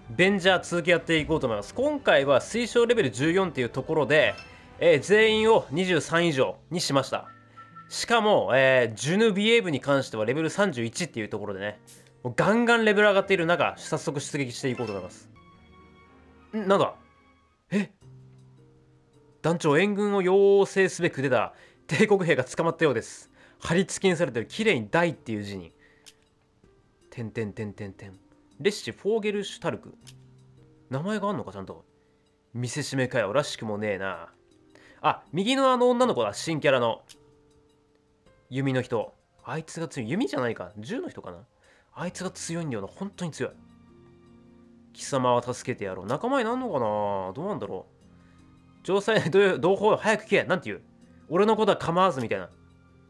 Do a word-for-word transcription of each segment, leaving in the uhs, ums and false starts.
ベンジャー続きやっていこうと思います。今回は推奨レベルじゅうよんっていうところで、えー全員をにじゅうさん以上にしました。しかも、えージュヌビエーブに関してはレベルさんじゅういちっていうところでね、もうガンガンレベル上がっている中、早速出撃していこうと思います。んなんだえ団長、援軍を要請すべく出た帝国兵が捕まったようです。貼り付けにされてる、綺麗に大っていう字に。てんてんてんてんてん。レッシュ・フォーゲルシュタルク。名前があんのか、ちゃんと。見せしめかよ、らしくもねえな。あ、右のあの女の子だ、新キャラの。弓の人。あいつが強い。弓じゃないか。銃の人かな。あいつが強いんだよな。本当に強い。貴様は助けてやろう。仲間になんのかな。どうなんだろう。城塞同胞早く聞け。なんて言う。俺のことは構わずみたいな。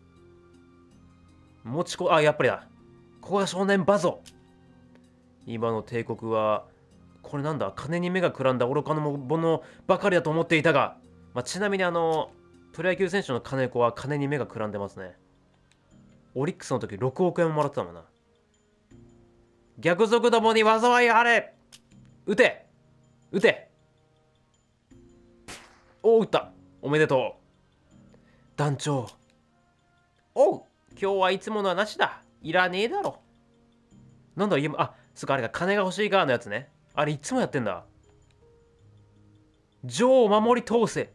持ちこ、あ、やっぱりだ。ここが少年バゾ。今の帝国は、これなんだ、金に目がくらんだ愚かの者ばかりだと思っていたが、まあ、ちなみにあの、プロ野球選手の金子は金に目がくらんでますね。オリックスの時ろくおくえんもらってたもんな。逆賊どもに災いあれ。撃て撃て。おう、撃った。おめでとう。団長。おう、今日はいつものはなしだ。いらねえだろ。なんだ、今、あ、そっか、あれが金が欲しいからのやつね。あれいつもやってんだ。女王を守り通せ。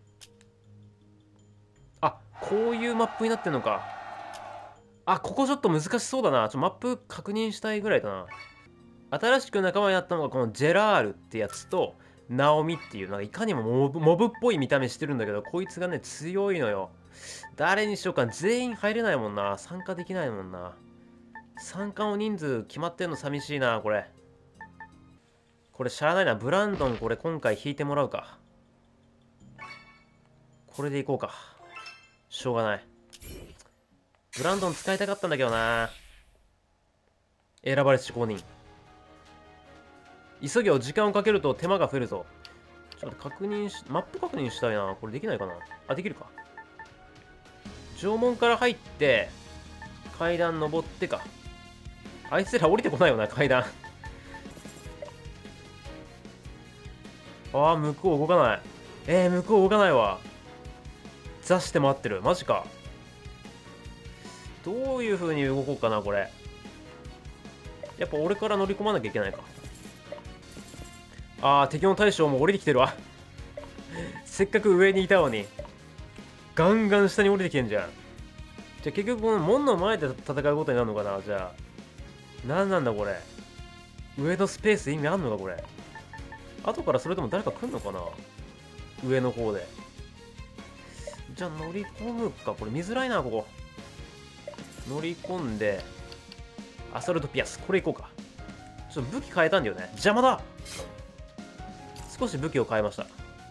あ、こういうマップになってんのか。あ、ここちょっと難しそうだな。ちょマップ確認したいぐらいだな。新しく仲間になったのがこのジェラールってやつと、ナオミっていう、なんかいかにもモブ、モブっぽい見た目してるんだけど、こいつがね、強いのよ。誰にしようか。全員入れないもんな。参加できないもんな。参加の人数決まってんの寂しいな、これ。これしゃあないな。ブランドンこれ今回引いてもらうか。これでいこうか。しょうがない。ブランドン使いたかったんだけどな。選ばれし公認。急ぎを時間をかけると手間が増えるぞ。ちょっと確認し、マップ確認したいな。これできないかな。あ、できるか。城門から入って、階段登ってか。あいつら降りてこないよな、階段。ああ、向こう動かない。えー、向こう動かないわ。座して待ってる。マジか。どういう風に動こうかな、これ。やっぱ俺から乗り込まなきゃいけないか。ああ、敵の大将も降りてきてるわ。せっかく上にいたのに。ガンガン下に降りてきてんじゃん。じゃあ結局この門の前で戦うことになるのかな、じゃあ。何なんだこれ。上のスペース意味あんのか、これ。後からそれとも誰か来んのかな、上の方で。じゃあ乗り込むか。これ見づらいな、ここ。乗り込んで、アサルトピアス。これいこうか。ちょっと武器変えたんだよね。邪魔だ。少し武器を変えました。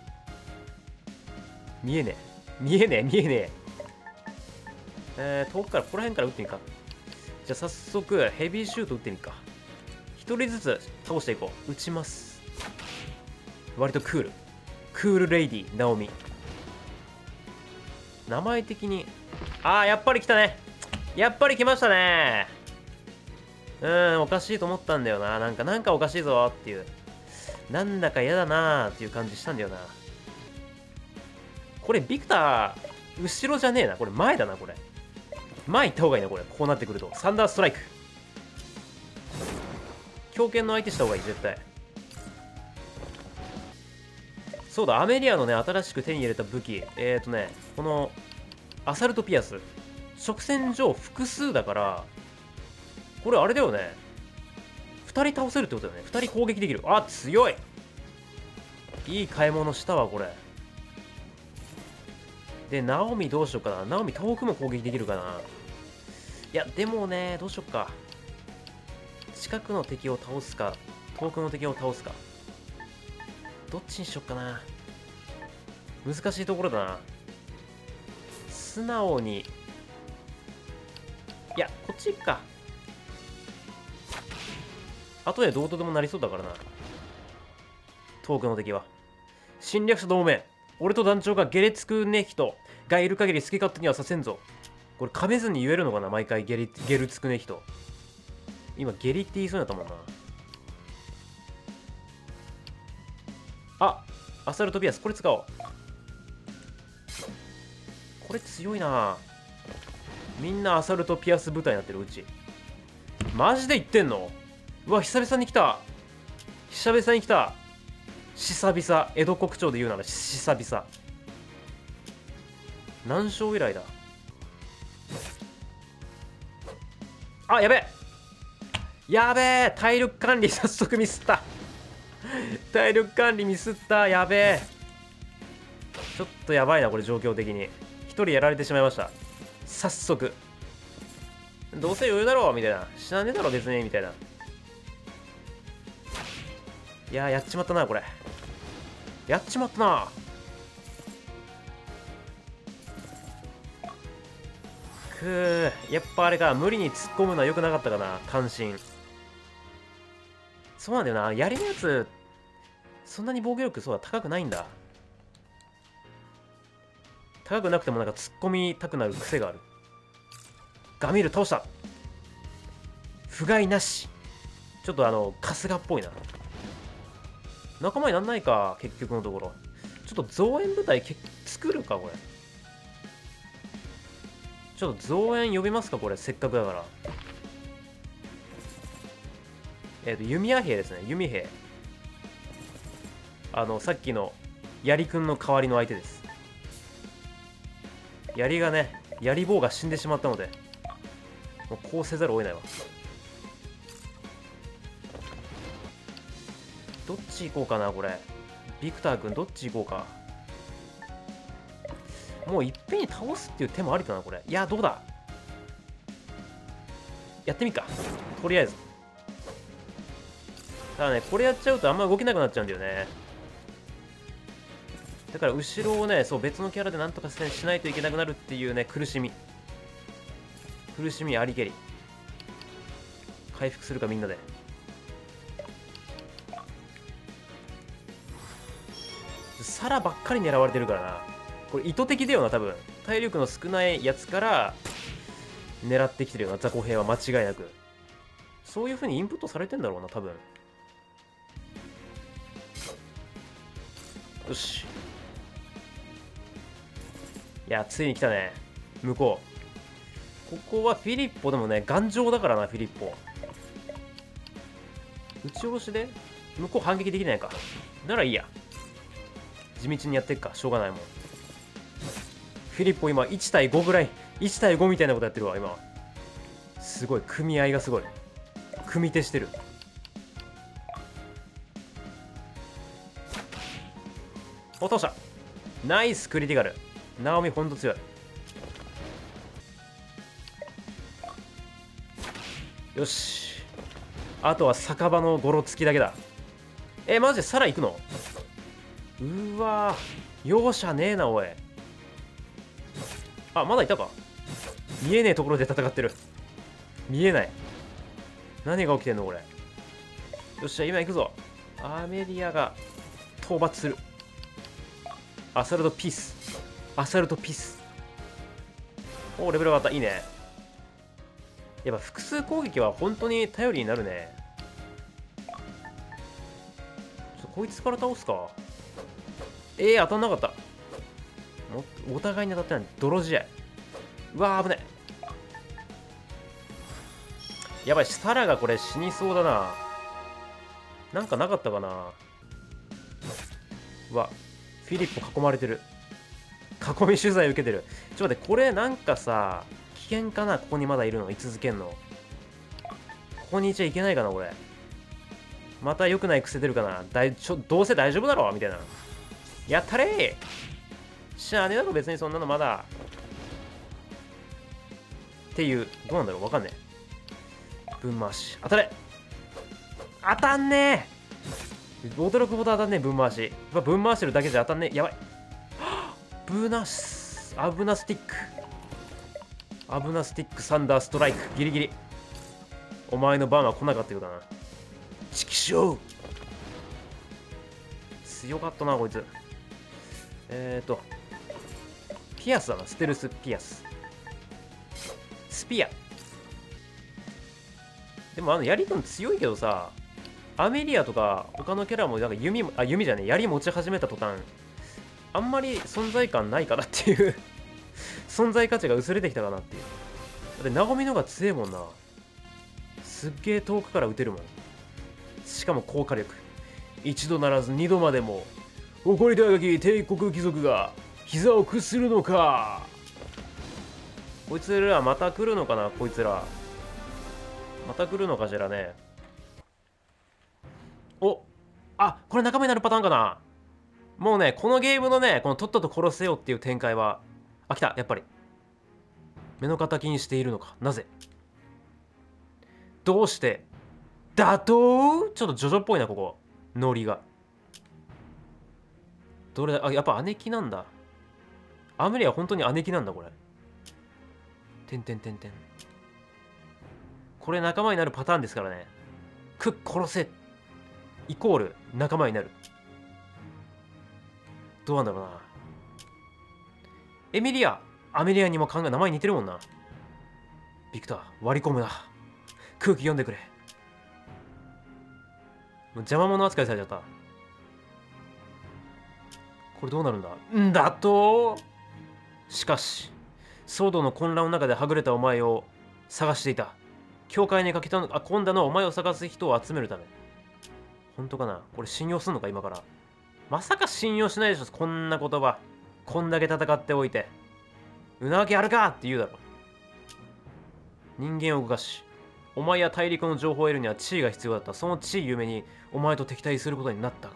見えねえ。見えねえ、見えねえ。えー、遠くから、ここら辺から撃ってみるか。じゃあ早速、ヘビーシュート撃ってみるか。一人ずつ倒していこう。撃ちます。割とクール。クールレイディ、ナオミ。名前的に、ああ、やっぱり来たね。やっぱり来ましたね。うーん、おかしいと思ったんだよな。なんか、なんかおかしいぞっていう。なんだか嫌だなーっていう感じしたんだよな。これ、ビクター、後ろじゃねえな。これ、前だな、これ。前行った方がいいな、これ。こうなってくると。サンダーストライク。強肩の相手した方がいい、絶対。そうだ、アメリアのね、新しく手に入れた武器。えーとね、この、アサルトピアス。直線上複数だから、これあれだよね。二人倒せるってことだよね。二人攻撃できる。あ、強い。いい買い物したわ、これ。で、ナオミどうしようかな。ナオミ遠くも攻撃できるかな。いや、でもね、どうしよっか。近くの敵を倒すか、遠くの敵を倒すか。どっちにしよっかな。難しいところだな。素直に。いや、こっち行くか。後でどうとでもなりそうだからな。遠くの敵は。侵略者同盟。俺と団長がゲレつくね人がいる限り好き勝手にはさせんぞ。これ噛めずに言えるのかな、毎回ゲリゲルつくね人。今ゲリって言いそうになったもんな。 アサルトピアス、これ使おう。これ強いな。みんなアサルトピアス部隊になってる。うちマジで言ってんの？うわ、久々に来た。久々に来た。久々。江戸国町で言うなら久々。何勝以来だ。あ、やべえやべえ、体力管理早速ミスった。体力管理ミスった。やべえ、ちょっとやばいなこれ、状況的に一人やられてしまいました。早速どうせ余裕だろうみたいな、死なねえだろ別にみたいな。いやー、やっちまったなこれ。やっちまったな。くー、やっぱあれか、無理に突っ込むのは良くなかったかな。関心。そうなんだよな、槍のやつそんなに防御力そうだ高くないんだ。高くなくてもなんか突っ込みたくなる癖がある。ガミール倒した。不甲斐なし。ちょっとあの春日っぽいな。仲間になんないか結局のところ。ちょっと増援部隊け作るかこれ。ちょっと増援呼びますかこれ、せっかくだから。えっ、ー、と弓矢兵ですね。弓兵、あのさっきの槍くんの代わりの相手です。槍がね、槍棒が死んでしまったので、もうこうせざるを得ないわ。どっち行こうかなこれ。ビクター君どっち行こうか。もういっぺんに倒すっていう手もありかなこれ。いや、どうだ、やってみっかとりあえず。ただね、これやっちゃうとあんま動けなくなっちゃうんだよね。だから後ろをね、そう別のキャラでなんとかしないといけなくなるっていうね、苦しみ苦しみありけり。回復するかみんなで。サラばっかり狙われてるからな。これ意図的だよな多分。体力の少ないやつから狙ってきてるよな、雑魚兵は間違いなく。そういう風にインプットされてんだろうな多分。よし、いやついに来たね向こう。ここはフィリッポでもね、頑丈だからな。フィリッポ打ち下ろしで向こう反撃できないか。ならいいや、地道にやってっか、しょうがないもん。フィリッポ今いち対ごぐらい、いち対ごみたいなことやってるわ今。すごい組合がすごい、組手してる。お、倒した。ナイスクリティカル。ナオミほんと強い。よし、あとは酒場のゴロつきだけだ。え、マジでサラ行くの？うーわー、容赦ねえなおい。あ、まだいたか。見えねえところで戦ってる。見えない。何が起きてんのこれ。よっしゃ、今行くぞ。アメリアが討伐する。アサルトピース。アサルトピース。おー、レベル上がった。いいね。やっぱ複数攻撃は本当に頼りになるね。ちょっとこいつから倒すか。えー、当たんなかった。お, お互いに当たってない。泥試合。うわー、危ねえ。やばい、サラがこれ死にそうだな。なんかなかったかな。うわ、フィリップ囲まれてる。囲み取材受けてる。ちょっと待って、これなんかさ、危険かな。ここにまだいるの居続けんの。ここにいちゃいけないかな俺。また良くない癖出るかな。だいちょどうせ大丈夫だろみたいな。やったれー。しゃあねえだろ別にそんなのまだ。っていう、どうなんだろうわかんねえ。分回し当たれ。当たんねえ。驚くほど当たんねえ。分回し。分回してるだけじゃ当たんねえ。やばい。ブーナスアブナスティック。アブナスティックサンダーストライク。ギリギリ。お前の番は来なかったようだな。チキショー。強かったなこいつ。えーとピアスだな。ステルスピアス。スピア。でもあの槍君強いけどさ、 アメリアとか他のキャラもなんか弓あ弓じゃねえ槍持ち始めた途端あんまり存在感ないかなっていう存在価値が薄れてきたかなっていう。だってナゴミの方が強えもんな。すっげえ遠くから撃てるもん。しかも高火力。一度ならず二度までも誇り高き帝国貴族が膝を屈するのか。こいつらまた来るのかな。こいつらまた来るのかしらね。おあ、これ仲間になるパターンかな。もうね、このゲームのね、このとっとと殺せよっていう展開は、あ、来た、やっぱり。目の敵にしているのか。なぜどうして打倒ちょっとジョジョっぽいな、ここ。ノリが。どれだ、あ、やっぱ姉貴なんだ。アムリは本当に姉貴なんだ、これ。てんてんてんてん。これ仲間になるパターンですからね。くっ、殺せイコール仲間になる。どうなんだろうな。エミリアアメリアにも考え名前似てるもんな。ビクター割り込むな。空気読んでくれ。もう邪魔者扱いされちゃった。これどうなるんだ。んだとしかし騒動の混乱の中ではぐれたお前を探していた。教会に書き込んだのはお前を探す人を集めるため。本当かな。これ信用すんのか今から。まさか信用しないでしょ、こんな言葉。こんだけ戦っておいて。うなわけあるかって言うだろ。人間を動かし、お前や大陸の情報を得るには地位が必要だった。その地位ゆめにお前と敵対することになったが。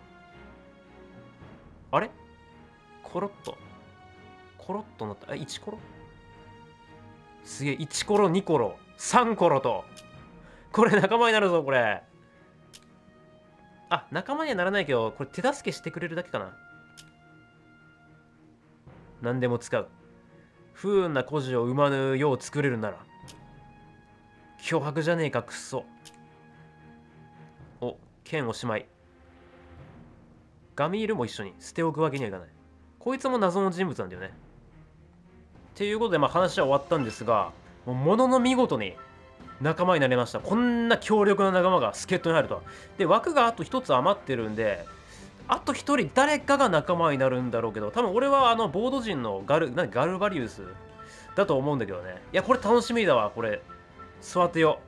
あれコロッと。コロッとなった。え、いちコロすげえ、いちコロ、にコロ、さんコロと。これ仲間になるぞ、これ。あ、仲間にはならないけど、これ手助けしてくれるだけかな。何でも使う。不運な孤児を生まぬよう作れるなら。脅迫じゃねえか、くっそ。お、剣おしまい。ガミールも一緒に捨ておくわけにはいかない。こいつも謎の人物なんだよね。っていうことで、まあ話は終わったんですが、もうものの見事に仲間になれました。こんな強力な仲間が助っ人に入るとは。で、枠があとひとつ余ってるんで、あとひとり誰かが仲間になるんだろうけど、多分俺はあのボード人のガル、何ガルバリウスだと思うんだけどね。いや、これ楽しみだわ、これ。座ってよ。